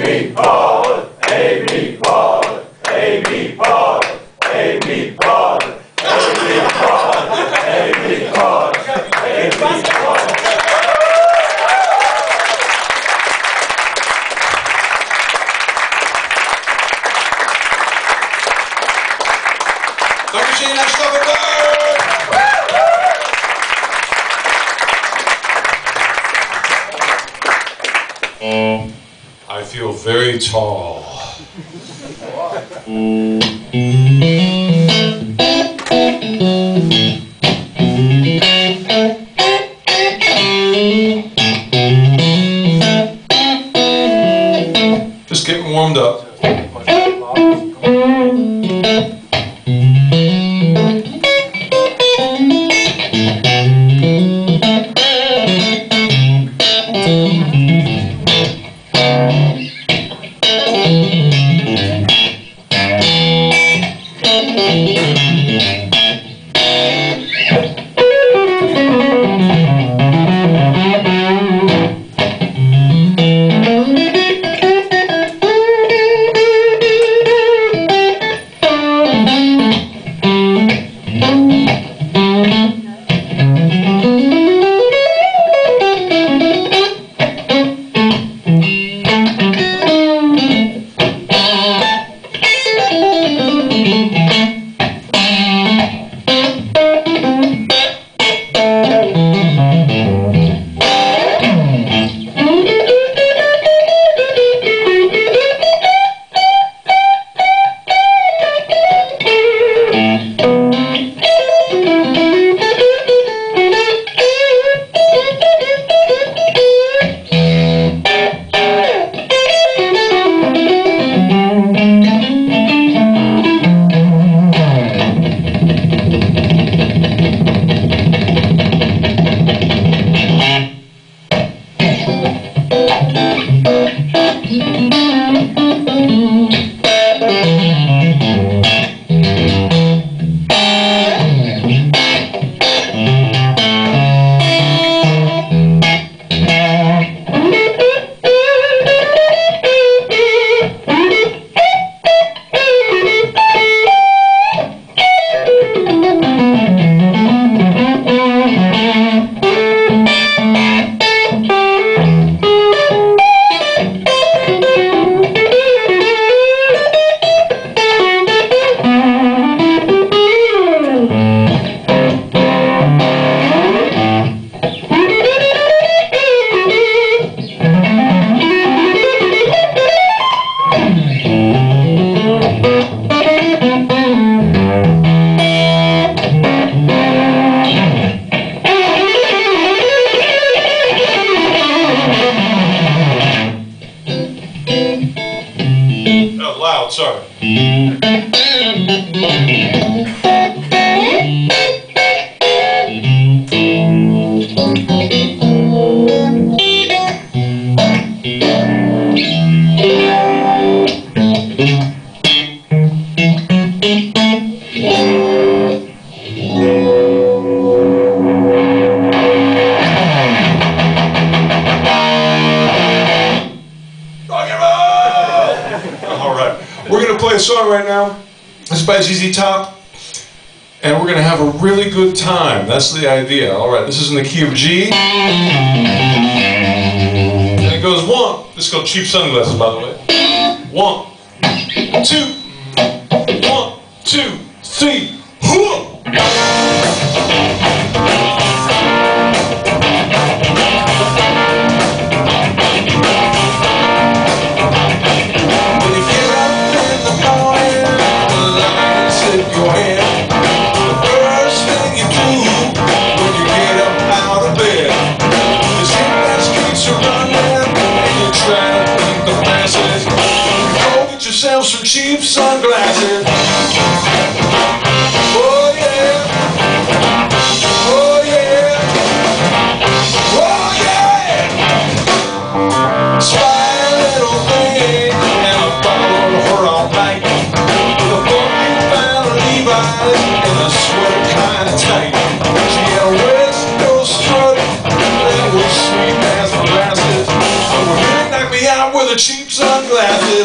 Dankeschön, Aschaffenburg! I feel very tall. Just getting warmed up. Loud, sorry. We're going to play a song right now. It's by ZZ Top. And we're going to have a really good time. That's the idea. Alright, this is in the key of G. And it goes one. This is called Cheap Sunglasses, by the way. 1, 2, 1, 2, 3. Some cheap sunglasses. Oh yeah. Oh yeah. Oh yeah. Spy little thing, and I followed her all night. With a funky found Levi's and a sweater kind of tight. She had a West Coast strut that was sweet as molasses. So we're gonna knock me out with a cheap sunglasses. sunglasses.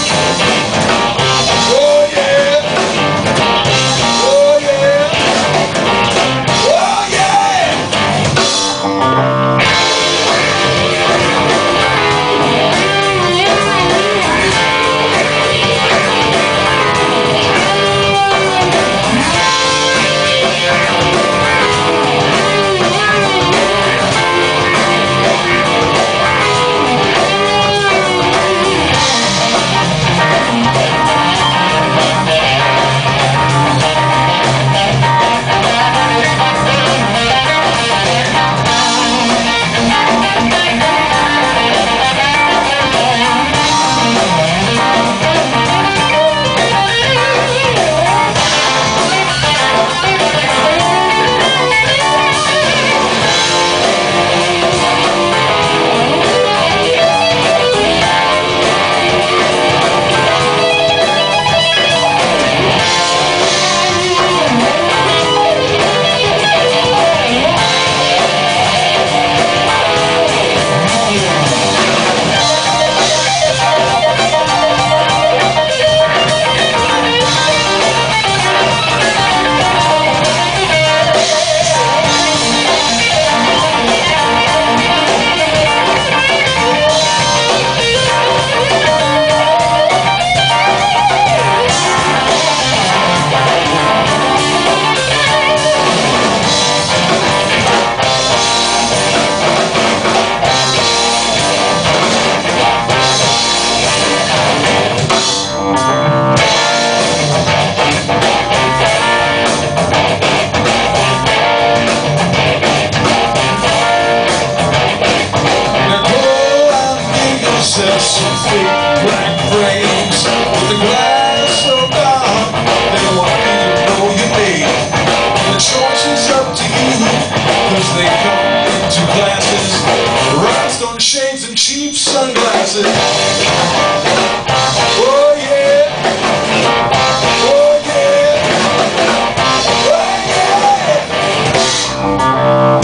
Oh yeah. Oh yeah. Oh yeah. Some fake black frames with the glass so dark they don't want you to know you're made. And the choice is up to you, cause they come in two glasses, rhinestone shades and cheap sunglasses. Oh yeah. Oh yeah. Oh yeah.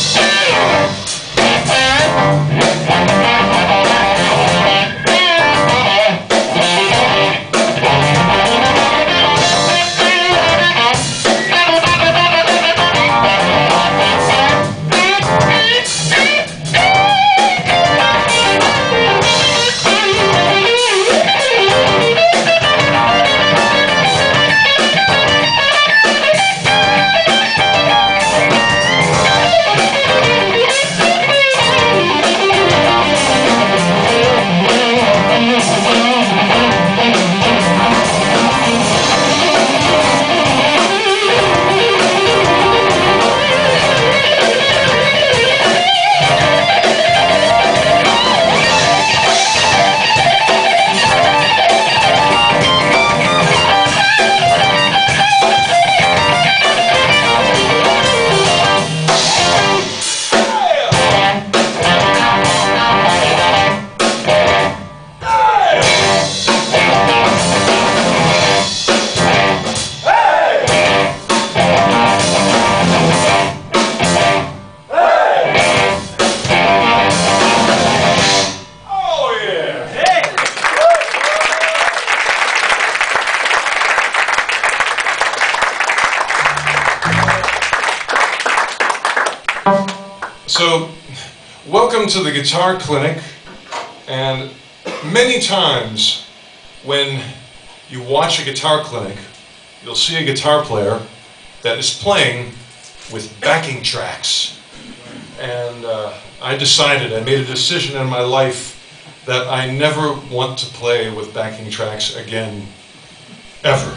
So, welcome to the Guitar Clinic, and many times when you watch a guitar clinic, you'll see a guitar player that is playing with backing tracks. And I made a decision in my life that I never want to play with backing tracks again, ever.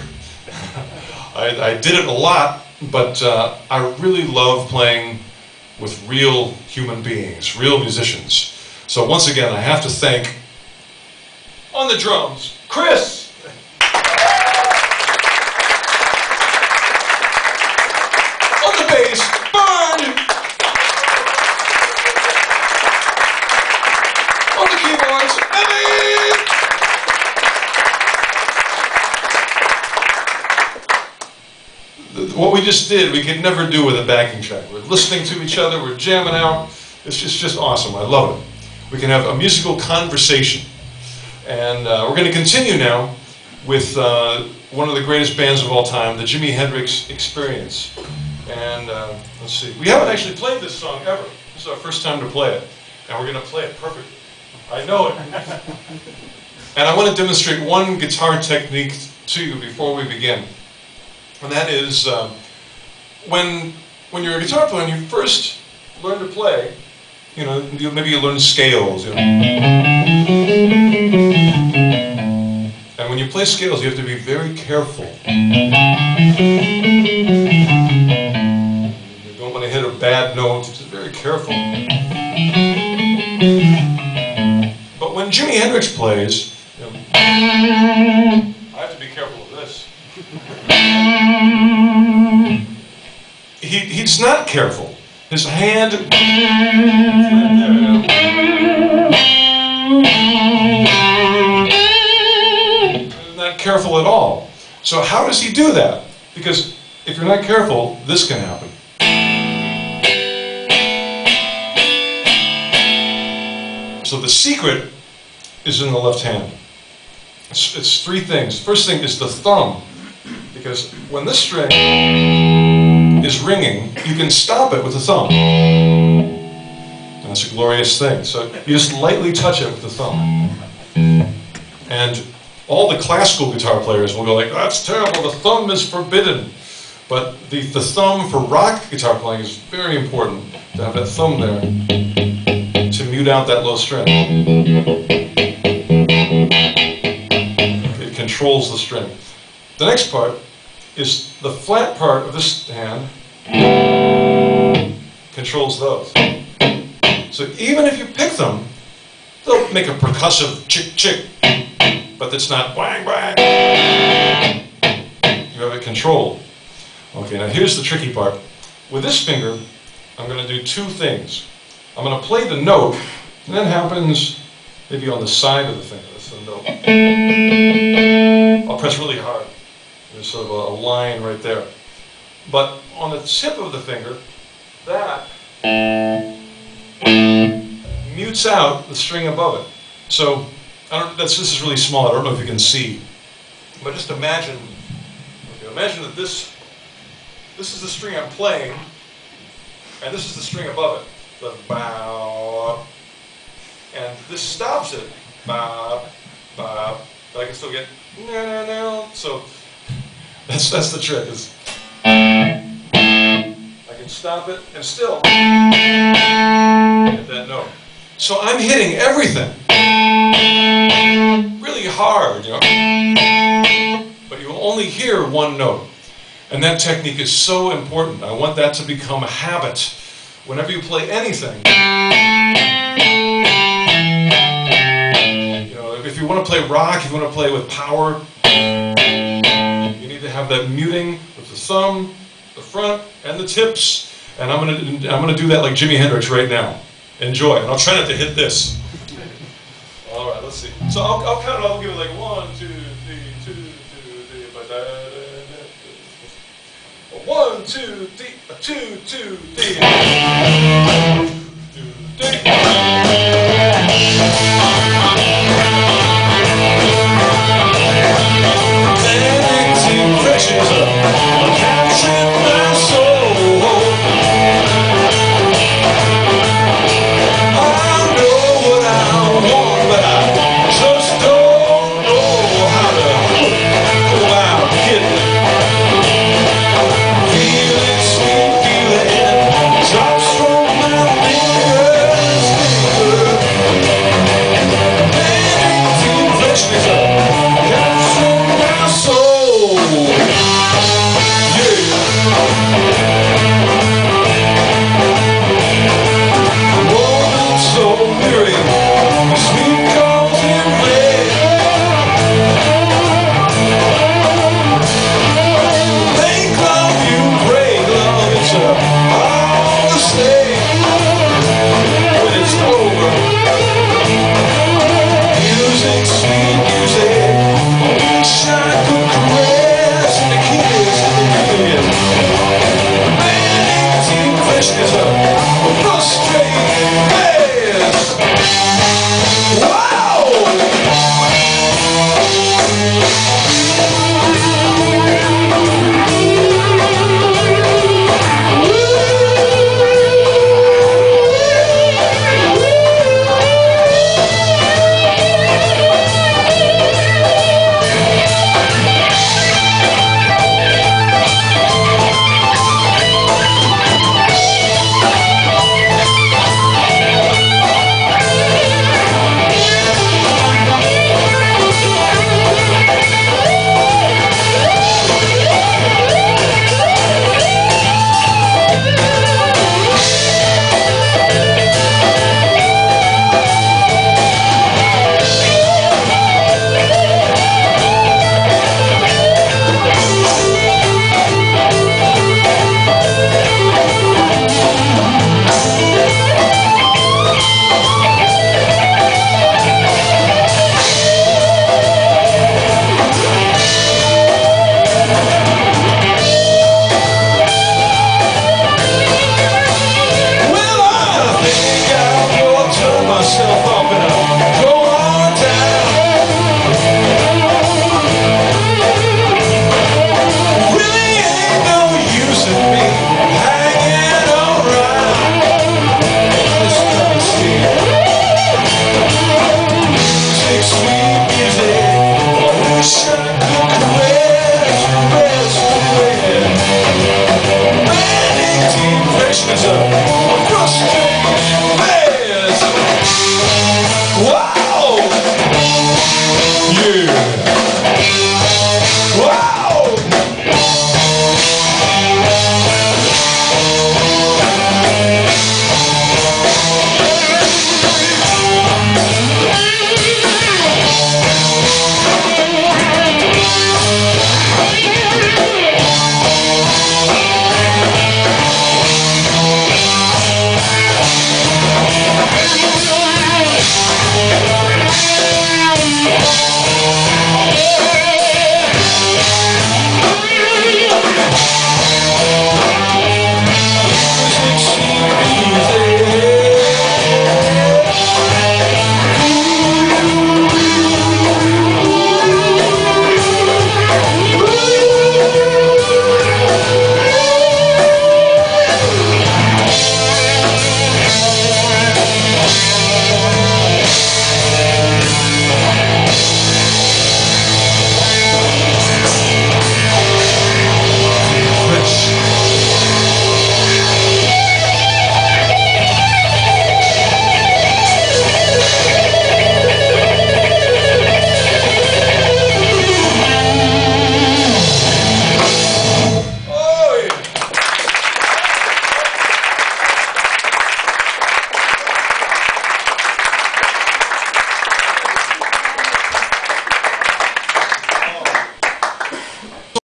I did it a lot, but I really love playing with real human beings, real musicians. So once again, I have to thank, on the drums, Chris! On the bass, Burn! On the keyboards, Emmy! What we just did, we could never do with a backing track. We're listening to each other, we're jamming out. It's just awesome. I love it. We can have a musical conversation. And we're going to continue now with one of the greatest bands of all time, the Jimi Hendrix Experience. And let's see, we haven't actually played this song ever. This is our first time to play it, and we're going to play it perfectly. I know it. And I want to demonstrate one guitar technique to you before we begin. And that is, when you're a guitar player and you first learn to play, you know, maybe you learn scales. You know. And when you play scales, you have to be very careful. You don't want to hit a bad note, just very careful. But when Jimi Hendrix plays, you know, I have to be careful of this. He's not careful. His hand not careful at all. So how does he do that? Because if you're not careful, this can happen. So the secret is in the left hand. It's three things. First thing is the thumb, because when this string is ringing, you can stop it with the thumb. And that's a glorious thing. So you just lightly touch it with the thumb. And all the classical guitar players will go like, that's terrible, the thumb is forbidden. But the thumb for rock guitar playing is very important, to have that thumb there to mute out that low string. It controls the string. The next part is the flat part of this hand controls those. So even if you pick them, they'll make a percussive chick-chick, but it's not wang wang. You have it controlled. Okay, now here's the tricky part. With this finger, I'm going to do two things. I'm going to play the note, and that happens maybe on the side of the finger. That's the note. I'll press really hard. There's sort of a line right there. But on the tip of the finger, that mutes out the string above it. So this is really small. I don't know if you can see, but just imagine. Okay, imagine that this is the string I'm playing, and this is the string above it. The bow, and this stops it. Bow, bow. But I can still get no. So that's the trick. Is I can stop it and still hit that note. So I'm hitting everything really hard, you know. But you only hear one note. And that technique is so important. I want that to become a habit whenever you play anything. You know, if you want to play rock, if you want to play with power, you need to have that muting with the thumb, the front, and the tips. And I'm gonna do that like Jimi Hendrix right now. Enjoy, and I'll try not to hit this. All right, let's see. So I'll count it. I'll give it like 1, 2, 3, 2, 2, 3, 1, 2, 3, 2, 2, 3. Drops from my fingers. Yeah.